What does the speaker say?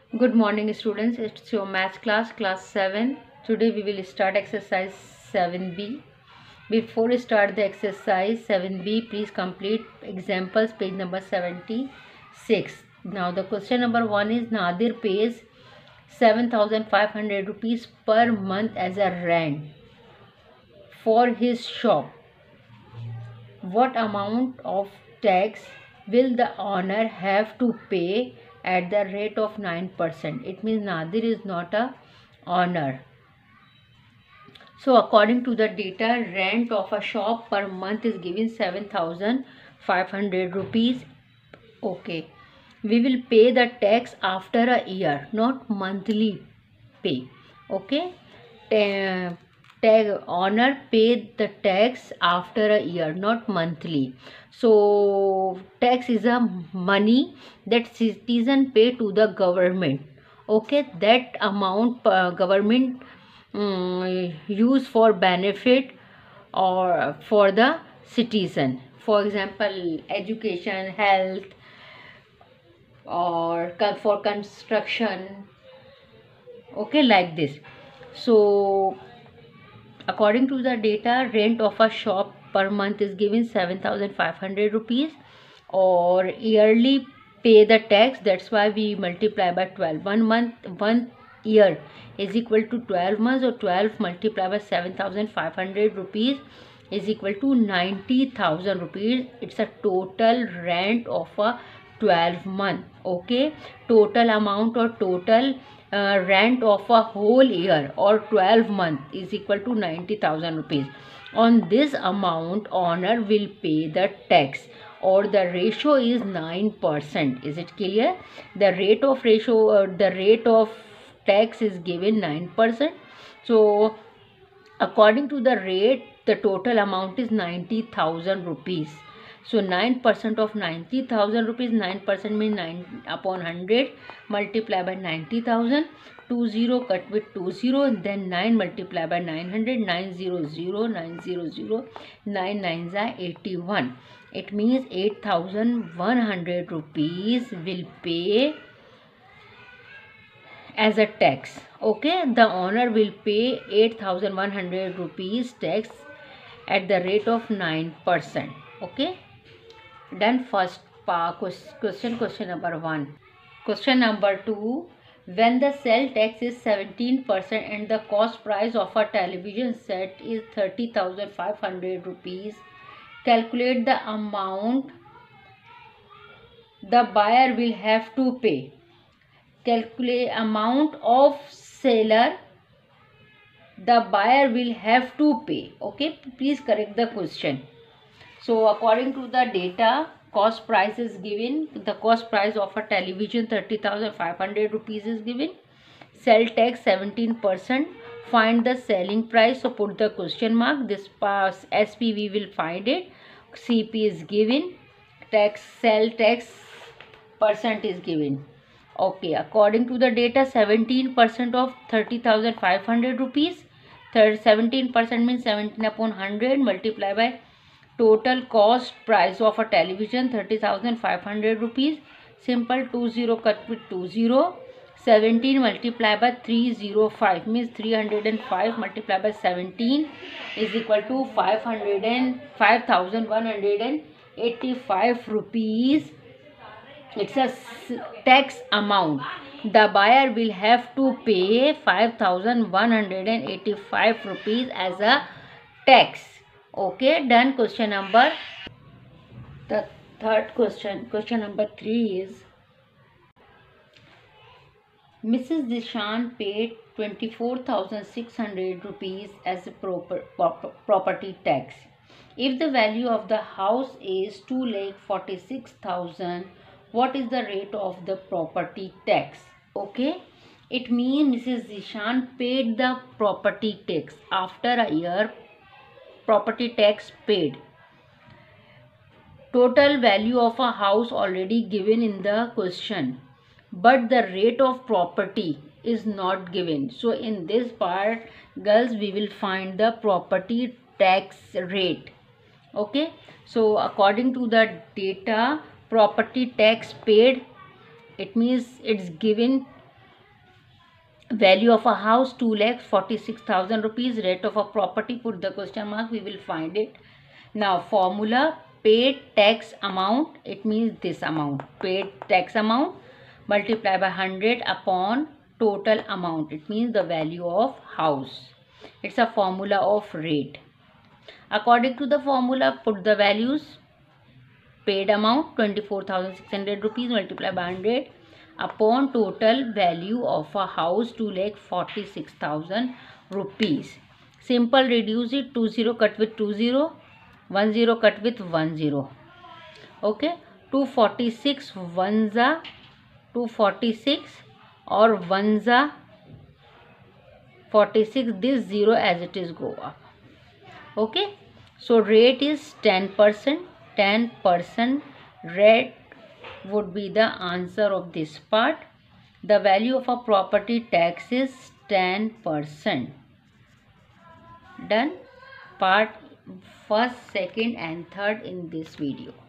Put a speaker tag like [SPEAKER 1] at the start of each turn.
[SPEAKER 1] Good morning, students. It's your math class, class 7. Today we will start exercise 7b. Before we start the exercise 7b, please complete examples page number 76. Now the question number 1 is Nadir pays 7,500 rupees per month as a rent for his shop. What amount of tax will the owner have to pay at the rate of 9%? It means Nadir is not a owner. So according to the data, rent of a shop per month is given 7,500 rupees. Okay. We will pay the tax after a year, not monthly pay. Okay. Owner paid the tax after a year, not monthly. So tax is a money that citizen pay to the government. Okay, that amount government use for benefit or for the citizen. For example, education, health, or for construction. Okay, like this. So according to the data, rent of a shop per month is given 7,500 rupees, or yearly pay the tax. That's why we multiply by 12. 1 year is equal to 12 months, or 12 multiplied by 7,500 rupees is equal to 90,000 rupees. It's a total rent of a 12 month. Okay, total amount or total rent of a whole year or 12 month is equal to 90,000 rupees. On this amount, owner will pay the tax, or the ratio is 9%. Is it clear? The rate of tax is given 9%. So according to the rate, the total amount is 90,000 rupees. So 9% of 90,000 rupees, 9% means 9 upon 100 multiply by 90,000. 20 cut with 20, and then 9 multiply by 900, 900, 900, 9 9s are 81. It means 8,100 rupees will pay as a tax. Okay, the owner will pay 8,100 rupees tax at the rate of 9%. Okay, done first question number 1. Question number 2. When the sale tax is 17% and the cost price of a television set is 30,500 rupees, calculate the amount the buyer will have to pay. Calculate amount of seller the buyer will have to pay. Okay, please correct the question. So according to the data, cost price is given. The cost price of a television 30,500 rupees is given. Sell tax 17%. Find the selling price. So put the question mark. This pass SP we will find it. CP is given. Tax sell tax percent is given. Okay, according to the data, 17% of 30,500 rupees. 17% means 17 upon 100 multiply by total cost price of a television 30,500 rupees. Simple, 20 cut with 20. 17 multiplied by 305 means 305 multiplied by 17 is equal to 5,185 rupees. It's a tax amount. The buyer will have to pay 5,185 rupees as a tax. Okay, done. Question number. The third question number 3 is Mrs. Dishan paid 24,600 rupees as a property tax. If the value of the house is 2,46,000, what is the rate of the property tax? Okay, it means Mrs. Dishan paid the property tax. After a year, property tax paid. Total value of a house already given in the question, but the rate of property is not given. So in this part, girls, we will find the property tax rate. Okay, so according to the data, property tax paid, it means it's given Value of a house 2,46,000 rupees. Rate of a property, put the question mark, we will find it. Now formula, paid tax amount, it means this amount, paid tax amount multiply by 100 upon total amount, it means the value of house. It's a formula of rate. According to the formula, put the values. Paid amount 24,600 rupees multiplied by 100 upon total value of a house 2,46,000 rupees. Simple, reduce it. 20 cut with 20, 10 cut with 10. Okay, 246 1 246 or 1 46. This 0 as it is go up. Okay, so rate is 10%. 10% rate would be the answer of this part. The value of a property tax is 10%. Done. Part first, second and third in this video.